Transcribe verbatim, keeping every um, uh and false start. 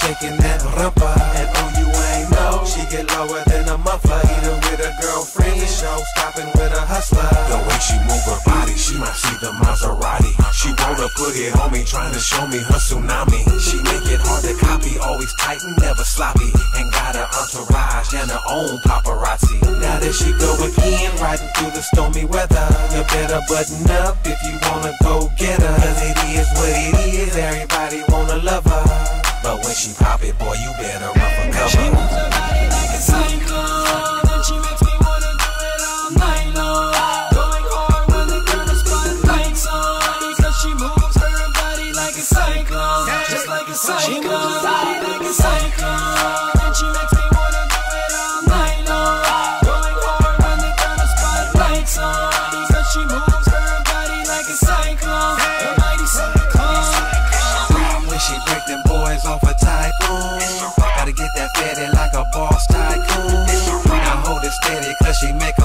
shaking that rumpa. And oh, you ain't know, she get lower than a muffler. Either with a girlfriend, show stopping with a hustler. The way she move her body, she might see the Maserati. She wanna put it on me, trying to show me her tsunami. She make it hard to copy, always tight and never sloppy. And got her entourage and her own paparazzi. Now that she go again, riding through the stormy weather. You better button up if you wanna go get her. Cause it is what it is, everybody wanna love her. But when she pop it, boy, you better run for cover. She moves her body like a cyclone, and she makes me wanna do it all night long. Going hard when the girl the spotlight's on, because she moves her body like a cyclone, just like a cyclone. She moves her body like a cyclone, and she makes me wanna do it all night long. Going hard when the girl the spotlight's on, because she moves her body like a cyclone, a mighty cyclone. When she break them boys off a typhoon, gotta get that fatty like a boss tycoon. Now hold it steady, cause she make